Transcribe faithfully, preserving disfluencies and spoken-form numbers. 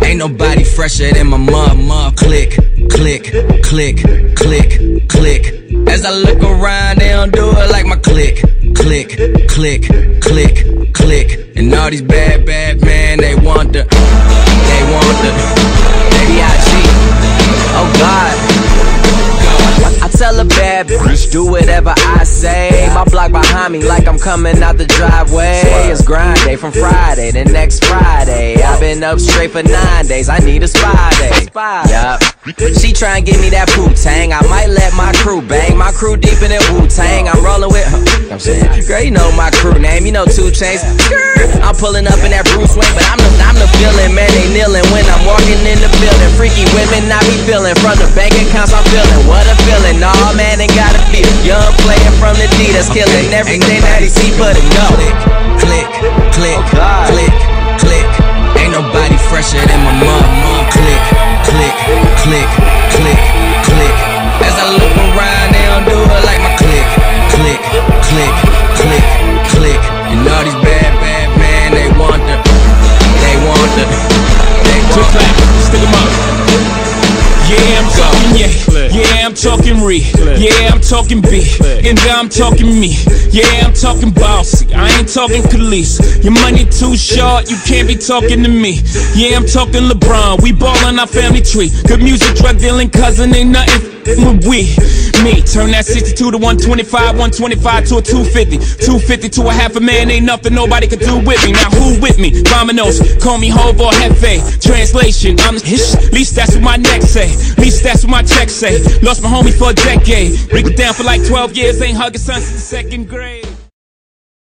Ain't nobody fresher than my mom, mom. Click, click, click, click, click. As I look around, they don't do it like my click, click, click, click, click. And all these bad, bad men, they want the, they want the, baby I cheat. Oh God. I tell a bad bitch, do whatever I say. My block behind me like I'm coming out the driveway. It's grind day from Friday to next Friday. I've been up straight for nine days, I need a spy day. Yup. She try and give me that Wu-Tang, I might let my crew bang. My crew deep in that Wu-Tang, I'm rolling with her. I'm saying, girl, you know my crew name, you know two Chainz. I'm pulling up in that Bruce Wayne, but I'm the, I'm the feeling, man, they kneeling when I'm walking in the building. Freaky women, I be feeling, from the bank accounts I'm feeling. What a feeling, nah man, ain't gotta feel. Young player from the D that's killing everything that he see but it go. Click, click, click, click, click. Ain't nobody fresher than my mom, mom. Click, click, click, click, click. As I look around, they don't do it like my click, click, click, click, click. And all these bad, bad men, they want the, they want the, they want the. Stick 'em up. Yeah, I'm talking yeah, yeah, I'm talking re, yeah, I'm talking B, and I'm talking me, yeah, I'm talking bossy, I ain't talking Khalees. Your money too short, you can't be talking to me. Yeah, I'm talking LeBron, we ballin' our family tree. Good music, drug dealing, cousin, ain't nothing with we. Me, turn that sixty-two to one twenty-five, one twenty-five to a two fifty, two fifty to a half a man, ain't nothing nobody could do with me. Now who with me? Dominoes, call me Hov or Hefe. Translation, I'm hish, least that's what my neck say, least that's what my check say. Lost my homie for a decade, break it down for like twelve years, ain't hugging son since the second grade.